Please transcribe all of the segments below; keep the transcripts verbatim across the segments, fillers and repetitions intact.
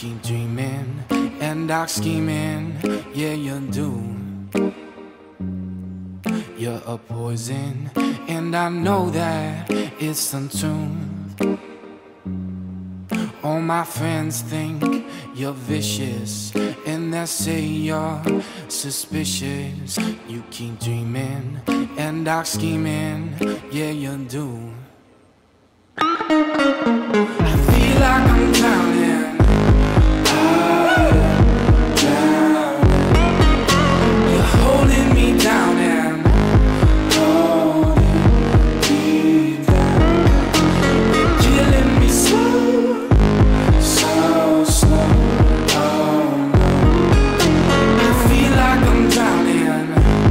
keep dreaming and dark scheming, yeah you do. You're a poison, and I know that it's untrue. All my friends think you're vicious, and they say you're suspicious. You keep dreaming and dark scheming, yeah you do. I feel like I'm drowning. I'm drowning. You're holding me down and holding me down. You're killing me slow, so slow. Oh no. I feel like I'm drowning.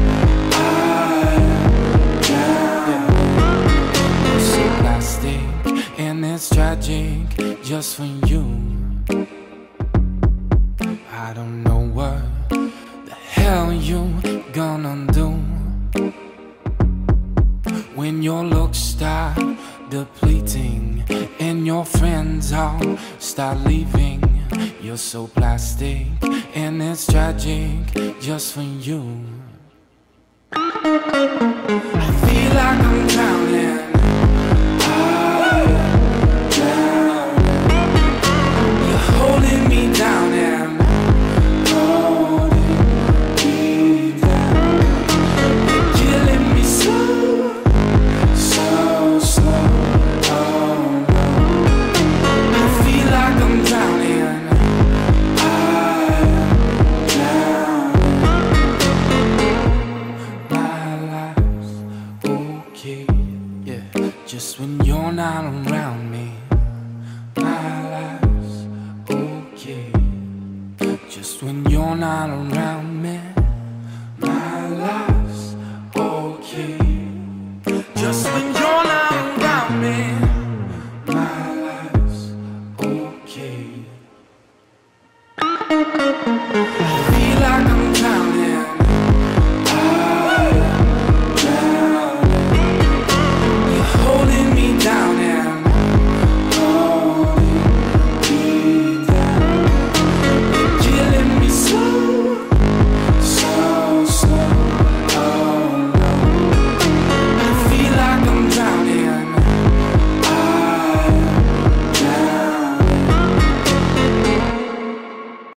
I'm drowning. You're so plastic, and it's tragic just for you. I don't know what the hell you gonna do when your looks start depleting and your friends all start leaving. You're so plastic, and it's tragic just for you. I feel like I'm drowning. Holding me down and holding me down. You're killing me slow, so slow. Oh no. I feel like I'm drowning. I'm drowning. My life's okay, yeah, just when you're not around me. My life okay, just when you're not around.